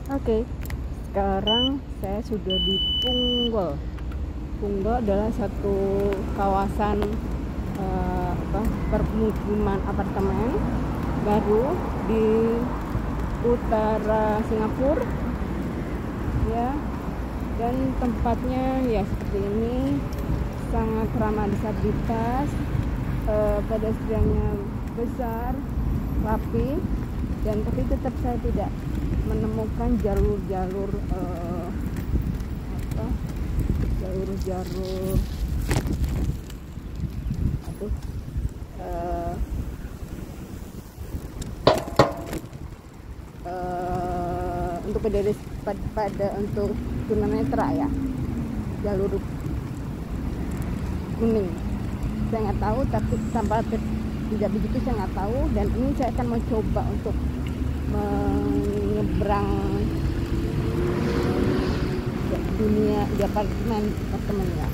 Oke, sekarang saya sudah di Punggol. Punggol adalah satu kawasan permukiman apartemen baru di utara Singapura, ya. Dan tempatnya ya seperti ini, sangat ramah disabilitas, pedestriannya besar, rapi, dan tapi tetap saya tidak menemukan jalur-jalur untuk pada untuk tunanetra, ya, jalur kuning saya nggak tahu, tapi tanpa tidak begitu saya nggak tahu. Dan ini saya akan mencoba untuk menyeberang dunia di apartemen ya.